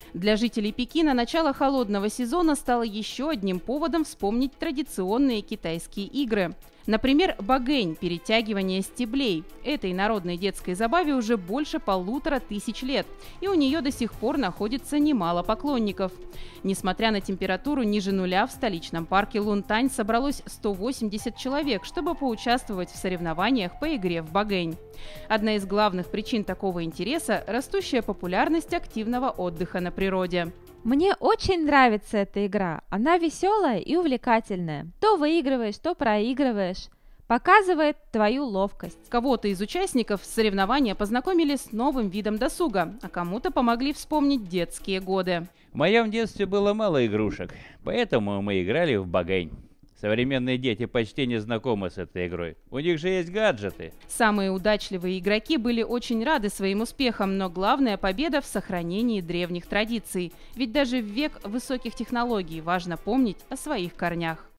Для жителей Пекина начало холодного сезона стало еще одним поводом вспомнить традиционные китайские игры. Например, багэнь – перетягивание стеблей. Этой народной детской забаве уже больше 1500 лет, и у нее до сих пор находится немало поклонников. Несмотря на температуру ниже нуля, в столичном парке Лунтань собралось 180 человек, чтобы поучаствовать в соревнованиях по игре в багэнь. Одна из главных причин такого интереса – растущая популярность активного отдыха на природе. Мне очень нравится эта игра. Она веселая и увлекательная. То выигрываешь, то проигрываешь. Показывает твою ловкость. Кого-то из участников соревнования познакомили с новым видом досуга, а кому-то помогли вспомнить детские годы. В моем детстве было мало игрушек, поэтому мы играли в багэнь. Современные дети почти не знакомы с этой игрой. У них же есть гаджеты. Самые удачливые игроки были очень рады своим успехам, но главная победа в сохранении древних традиций. Ведь даже в век высоких технологий важно помнить о своих корнях.